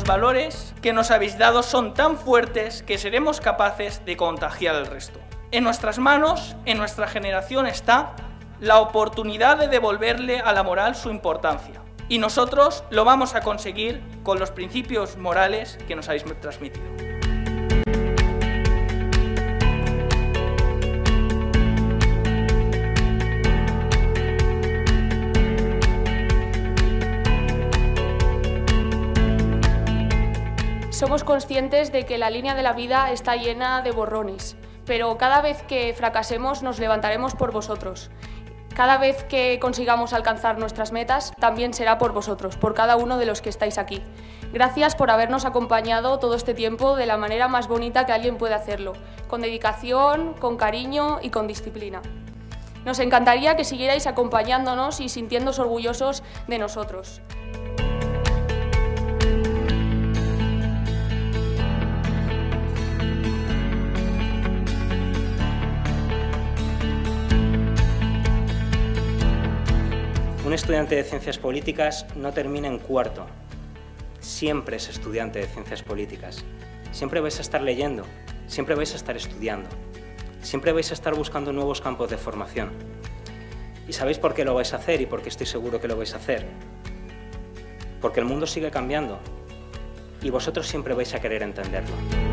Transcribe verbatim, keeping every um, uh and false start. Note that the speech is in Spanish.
valores que nos habéis dado son tan fuertes que seremos capaces de contagiar al resto. En nuestras manos, en nuestra generación, está la oportunidad de devolverle a la moral su importancia. Y nosotros lo vamos a conseguir con los principios morales que nos habéis transmitido. Somos conscientes de que la línea de la vida está llena de borrones, pero cada vez que fracasemos nos levantaremos por vosotros. Cada vez que consigamos alcanzar nuestras metas, también será por vosotros, por cada uno de los que estáis aquí. Gracias por habernos acompañado todo este tiempo de la manera más bonita que alguien puede hacerlo, con dedicación, con cariño y con disciplina. Nos encantaría que siguierais acompañándonos y sintiéndoos orgullosos de nosotros. Un estudiante de Ciencias Políticas no termina en cuarto. Siempre es estudiante de Ciencias Políticas. Siempre vais a estar leyendo, siempre vais a estar estudiando, siempre vais a estar buscando nuevos campos de formación. ¿Y sabéis por qué lo vais a hacer y por qué estoy seguro que lo vais a hacer? Porque el mundo sigue cambiando y vosotros siempre vais a querer entenderlo.